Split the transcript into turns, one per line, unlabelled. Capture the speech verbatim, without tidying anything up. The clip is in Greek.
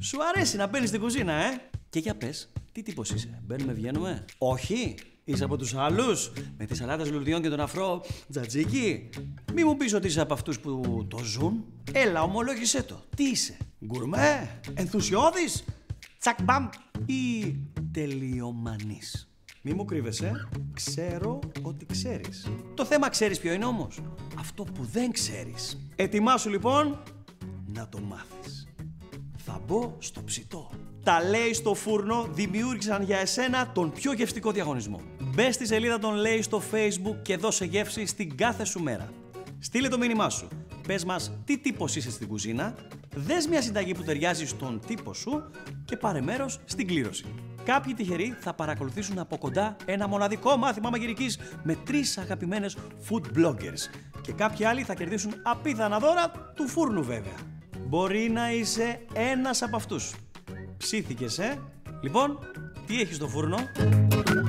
Σου αρέσει να μπαίνεις στην κουζίνα, ε? Και για πες, τι τύπος είσαι, μπαίνουμε, βγαίνουμε? Όχι, είσαι από τους άλλους, με τις σαλάτες λουρδιών και τον αφρό τζατζίκι? Μη μου πεις ότι είσαι από αυτούς που το ζουν. Έλα, ομολόγησέ το. Τι είσαι, γκουρμέ, ενθουσιώδης, τσακμπαμ ή τελειομανής? Μη μου κρύβεσαι, ξέρω ότι ξέρεις. Το θέμα ξέρεις ποιο είναι όμως? Αυτό που δεν ξέρεις. Ετοιμάσου λοιπόν να το μάθεις. Θα μπω στο ψητό. Τα λέει στο φούρνο δημιούργησαν για εσένα τον πιο γευστικό διαγωνισμό. Μπες στη σελίδα των λέει στο Facebook και δώσε γεύση στην κάθε σου μέρα. Στείλε το μήνυμά σου. Πες μας τι τύπος είσαι στην κουζίνα, δες μια συνταγή που ταιριάζει στον τύπο σου και πάρε μέρος στην κλήρωση. Κάποιοι τυχεροί θα παρακολουθήσουν από κοντά ένα μοναδικό μάθημα μαγειρικής με τρεις αγαπημένες food bloggers και κάποιοι άλλοι θα κερδίσουν απίθανα δώρα του φούρνου βέβαια. Μπορεί να είσαι ένας από αυτούς. Ψήθηκες, ε? Λοιπόν, τι έχεις στο φούρνο?